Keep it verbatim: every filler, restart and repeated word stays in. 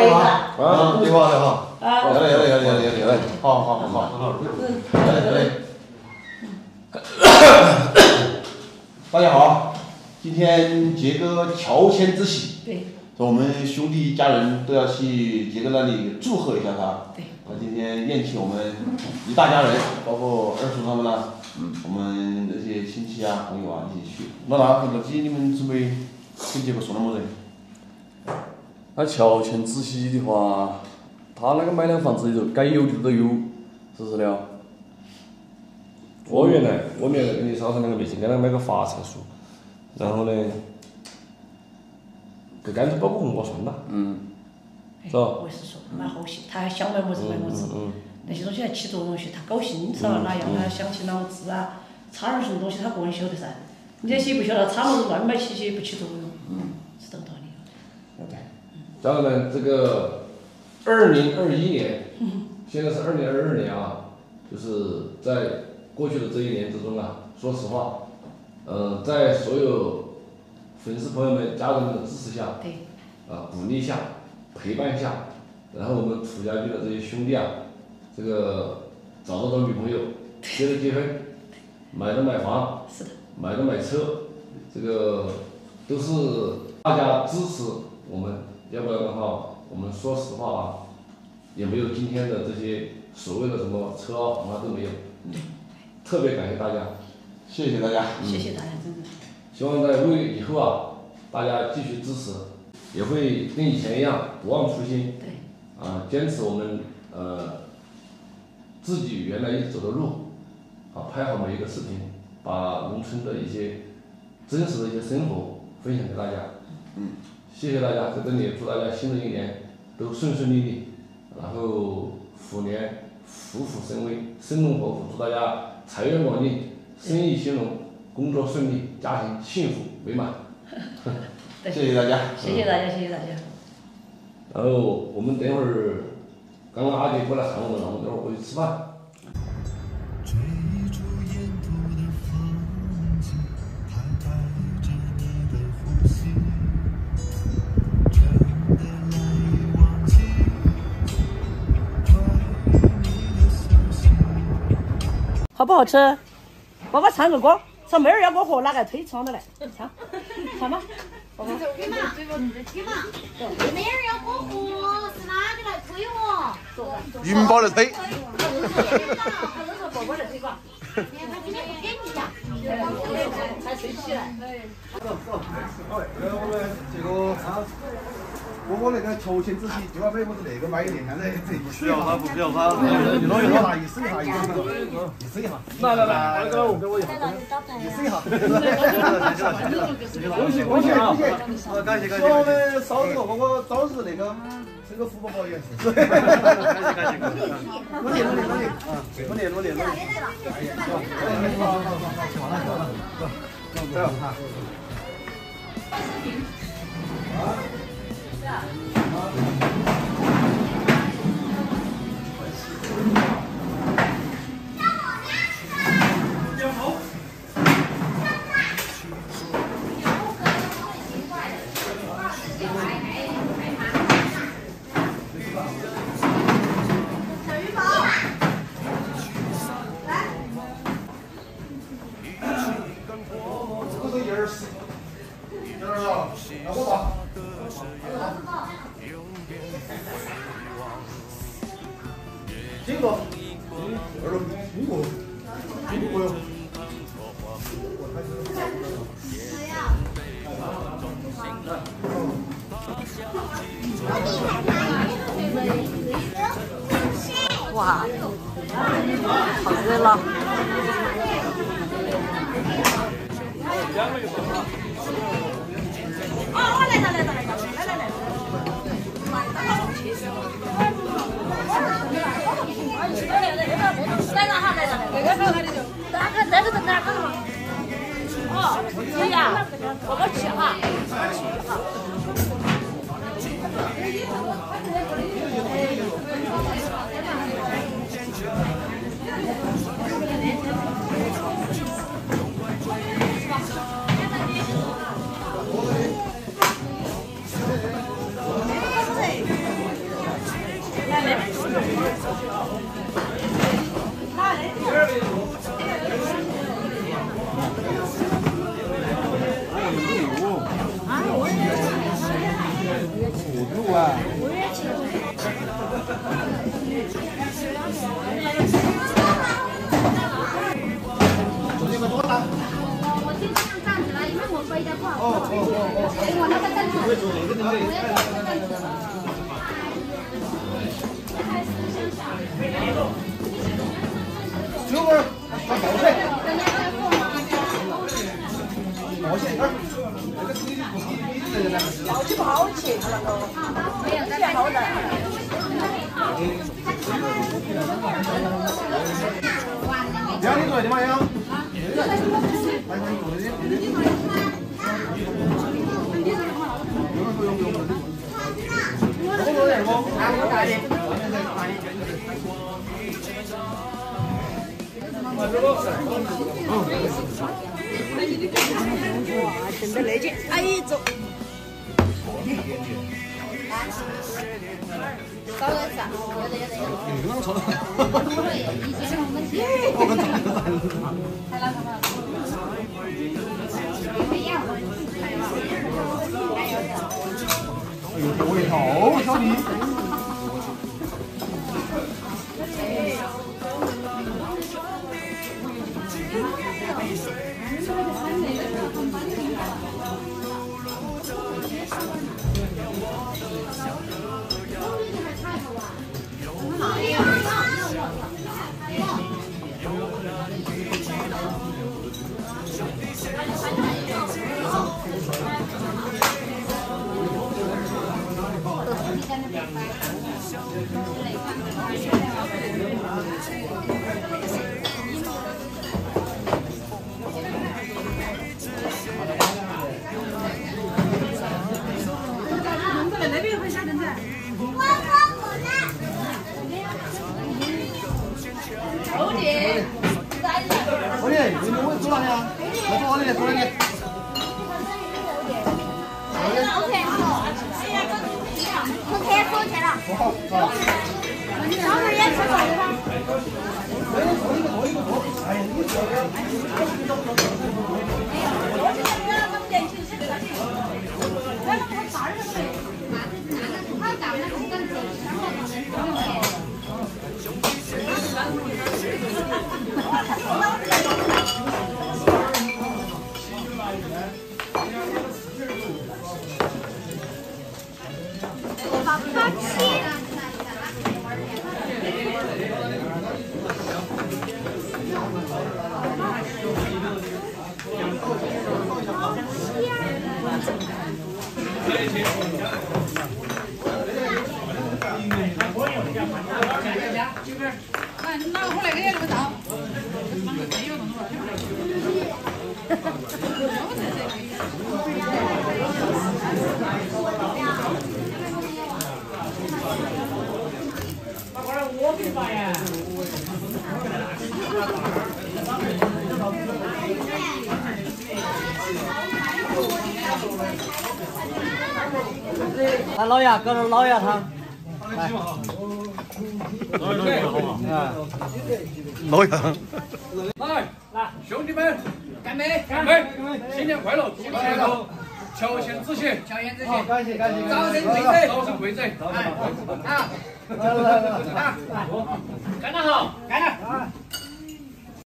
一个。 啊，对吧？对吧？ 啊。 有嘞有嘞有嘞有嘞有嘞，好好好好。 嗯。 有嘞有嘞。大家好，今天杰哥乔迁之喜， 对， 说我们兄弟一家人都要去杰哥那里祝贺一下他。 对。 他今天宴请我们一大家人，包括二叔他们啦，嗯，我们这些亲戚啊、朋友啊一起去。老大和老几，你们准备给杰哥送点么子？ 那乔迁之喜的话，他那个买辆房子里头该有的都有，是不是了？ 我原来我原来跟你商量两个微信，给他买个发财树，然后呢，给干脆包个红包算了。 嗯。 是吧？ 我是说，蛮好些，他想买么子买么子，那些东西还起作用些，他高兴噻，哪样他想起啷个字啊，差点什么东西他个人晓得噻。你这些不晓得，差么子乱买起些不起作用，嗯，是这个道理。 对。然后呢，这个二零二一年，现在是二零二二年啊，就是在过去的这一年之中啊，说实话，呃，在所有粉丝朋友们、家人们的支持下， 对， 啊，鼓励下。陪伴下，然后我们土家军的这些兄弟啊，这个找到找女朋友，结了结婚，买了买房， 是的， 买了买车，这个都是大家支持我们，要不然的话，我们说实话啊，也没有今天的这些所谓的什么车啊房啊都没有，嗯，特别感谢大家， 谢谢大家， 谢谢大家，真的。 希望在为以后啊，大家继续支持。也会跟以前一样不忘初心， 对， 啊，坚持我们呃自己原来一直走的路，啊，拍好每一个视频，把农村的一些真实的一些生活分享给大家。 嗯， 谢谢大家，在这里祝大家新的一年都顺顺利利，然后虎年虎虎生威，生龙活虎，祝大家财源广进，生意兴隆，工作顺利，家庭幸福美满。 谢谢大家， 谢谢大家，谢谢大家。 然后我们等会儿，刚刚阿杰过来喊我们了，我们等会儿回去吃饭。 好不好吃？爸爸唱个歌，唱妹儿要过河，哪个推窗的来？唱，唱吧。 对嘛，对嘛，妹儿要过河，是哪个来推我？ 云宝来推。 他都说宝宝来推吧。 他今天不给你呀？ 还推起来。 好嘞，那我们这个啊，我我那个乔迁之喜就要买我的那个买的，现在这不需要他，不需要他，一弄一弄，意思一下，意思一下，意思一下。来来来，那个我给我一下，意思一下。恭喜恭喜恭喜！啊，感谢感谢！希望我们少日哥哥早日那个升个副宝宝元帅。感谢感谢感谢！努力努力努力啊！努力努力努力！好好好好，去完了去完了，走走走哈。这个，二楼五个，五个哟。 哇，好热闹！ 哦，我来了来了来了，来来来。来了哈，来了，那个好，那里就，哪个那个在哪个嘛？哦，可以啊，我们去哈，去哈。 哦哦哦。会做这个东西。这会儿他报水。报水这儿，这个水不好，你这个那个。要起不好起，他那个。没有，再好点。杨，你做的吗？杨。 真的那件，哎，走。高个子啊，有的有的有的。 你刚错了。 不会，以前我们去。我们太拉长了。没样。 哎呦，多一套，小弟。我的，你们我做哪里啊？我做哪里？做哪里？ OK， 好。OK， 收钱了。 好，好。 小妹也吃过的吗？ 多一个，多一个，多一个，多。哎呀，你这个。 哎呀，我这个人我们年轻是这个。原来我大人会，他干的是干这，然后不用钱。 好客气。 那你拿回来给那个照。我给发呀。 来，老鸭，搁这老鸭汤。来。啊。 老鸭汤。 来，来，兄弟们，干杯！干杯！新年快乐，祝你前途乔迁之喜， 乔迁之喜。 好，感谢感谢。 早生贵子，早生贵子。啊！ 来来来来。 啊！